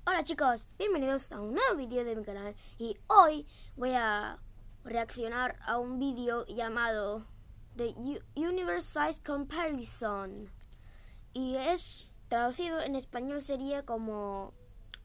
Hola chicos, bienvenidos a un nuevo vídeo de mi canal y hoy voy a reaccionar a un vídeo llamado The Universe Size Comparison y es traducido en español sería como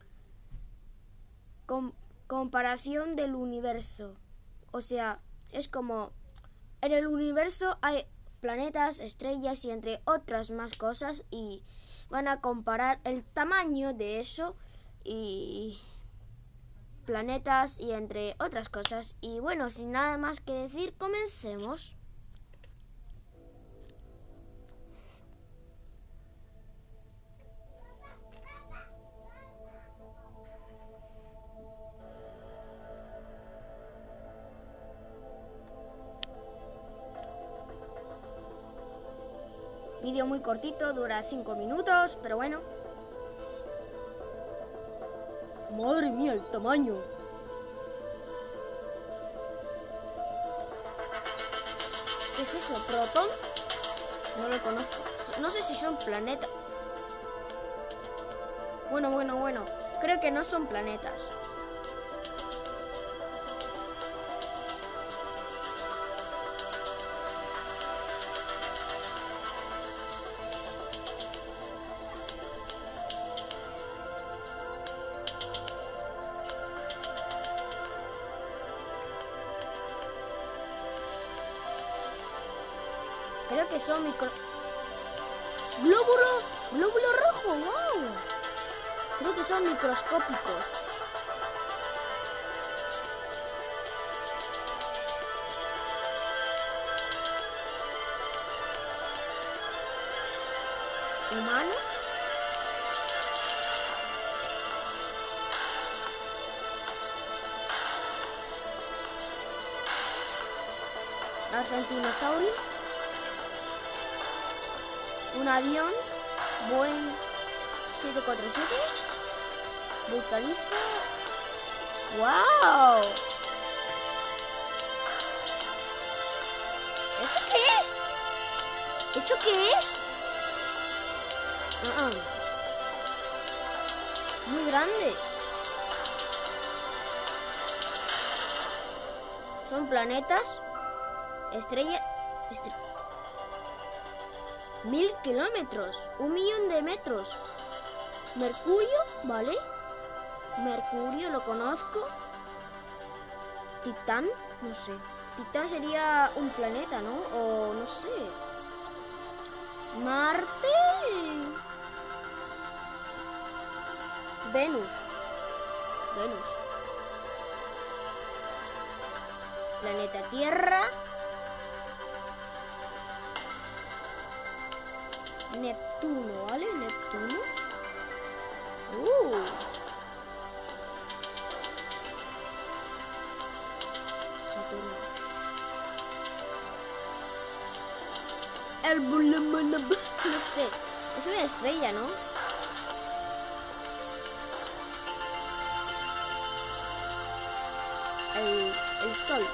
comparación del universo, o sea, es como en el universo hay planetas, estrellas y entre otras más cosas y van a comparar el tamaño de eso y planetas y entre otras cosas. Y bueno, sin nada más que decir, comencemos. Vídeo muy cortito, dura 5 minutos, pero bueno. Madre mía, el tamaño. ¿Qué es eso? ¿Proton? No lo conozco. No sé si son planetas. Bueno. Creo que no son planetas. Creo que son glóbulo rojo, wow. Creo que son microscópicos. ¿Humano? ¿Argentinosaurio? Un avión, Boeing 747, Burj Khalifa. ¡Wow! ¿Esto qué es? ¿Esto qué es? Muy grande. Son planetas, estrella. 1000 kilómetros, 1.000.000 de metros. Mercurio, ¿vale? Mercurio lo conozco. Titán, no sé. Titán sería un planeta, ¿no? O no sé. Marte. Venus. Planeta Tierra. Neptuno, ¿vale? Neptuno. Saturno. No sé. Es una estrella, ¿no? El Sol.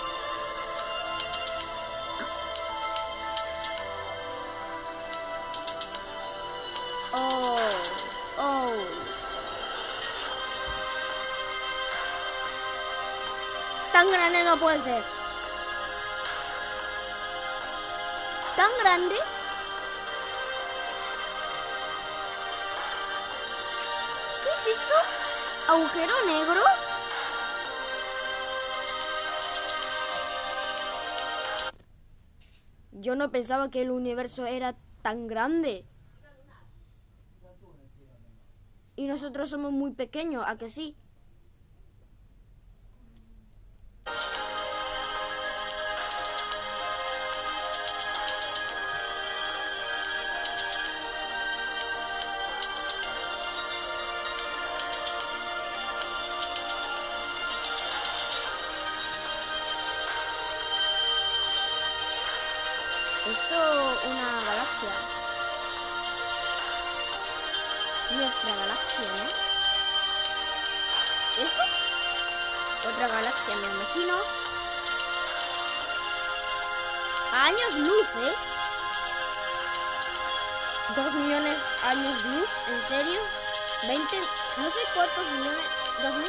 Oh. Tan grande no puede ser. ¿Tan grande? ¿Qué es esto? ¿Agujero negro? Yo no pensaba que el universo era tan grande. Y nosotros somos muy pequeños, ¿a que sí? Esto, una galaxia. Nuestra galaxia, ¿no? ¿Esto? Otra galaxia, me imagino. Años luz, ¿eh? 2 millones años luz, ¿en serio? 20, no sé cuántos millones, 2000.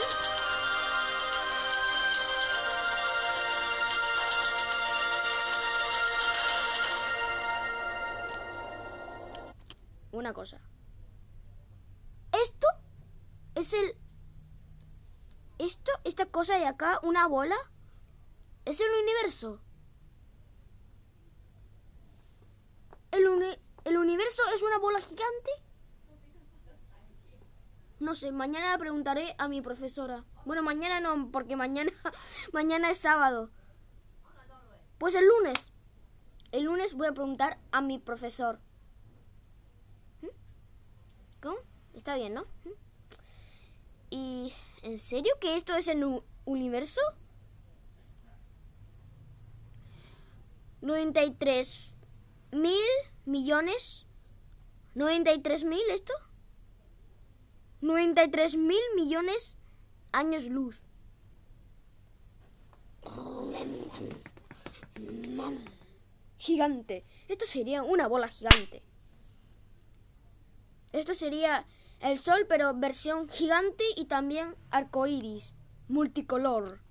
Una cosa. Esto es esta cosa de acá, una bola, es el universo. ¿El universo es una bola gigante? No sé, mañana le preguntaré a mi profesora. Bueno, mañana no, porque mañana es sábado. Pues el lunes. El lunes voy a preguntar a mi profesor. ¿Cómo? Está bien, ¿no? ¿Y en serio que esto es el universo? 93.000 millones. ¿93.000 esto? 93.000 millones años luz. Gigante. Esto sería una bola gigante. Esto sería el Sol, pero versión gigante y también arcoíris, multicolor.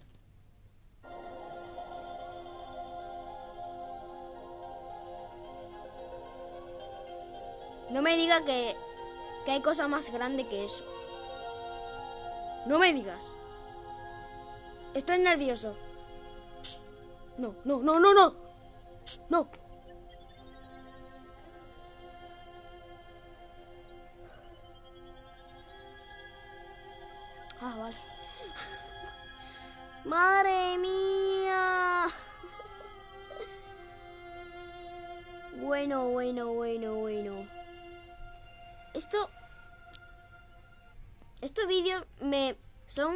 No me diga que hay cosa más grande que eso. No me digas. Estoy nervioso. No. No. Ah, vale. ¡Madre mía! Bueno. Estos vídeos son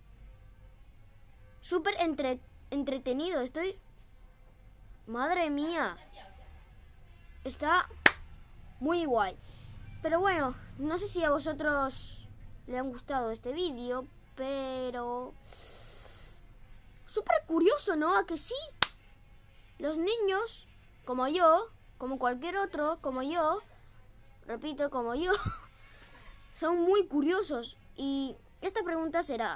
súper entretenidos. Madre mía. Está muy guay. Pero bueno, no sé si a vosotros le han gustado este vídeo, pero súper curioso, ¿no? ¿A que sí? Los niños, como yo, como cualquier otro, como yo, repito, como yo, son muy curiosos. Y esta pregunta será: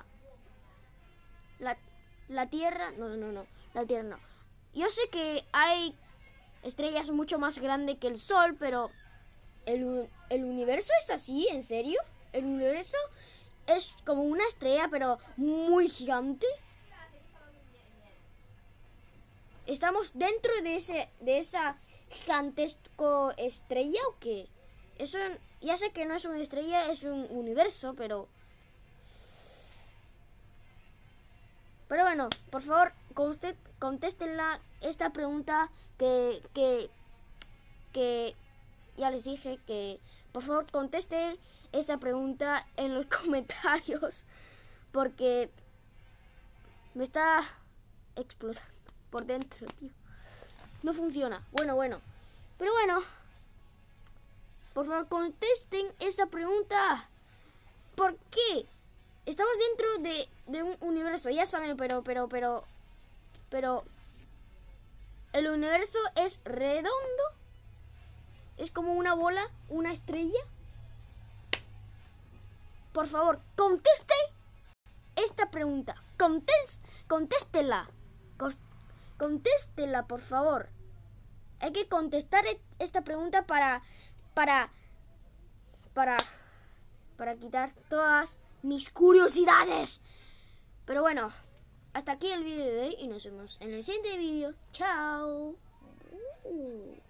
¿la Tierra? No, la Tierra no. Yo sé que hay estrellas mucho más grandes que el Sol, pero ¿el universo es así? ¿En serio? ¿El universo es como una estrella, pero muy gigante? ¿Estamos dentro de esa gigantesca estrella o qué? Eso ya sé que no es una estrella, es un universo, pero bueno, por favor, contéstenla esta pregunta que ya les dije que por favor contesten esa pregunta en los comentarios, porque me está explotando por dentro, tío. No funciona. Bueno. Pero bueno, por favor contesten esa pregunta. ¿Por qué? Estamos dentro de un universo, ya saben, pero ¿el universo es redondo? ¿Es como una bola, una estrella? Por favor, conteste esta pregunta. Contéstela. Contéstela, por favor. Hay que contestar esta pregunta para quitar todas mis curiosidades. Pero bueno, hasta aquí el vídeo de hoy y nos vemos en el siguiente vídeo. Chao.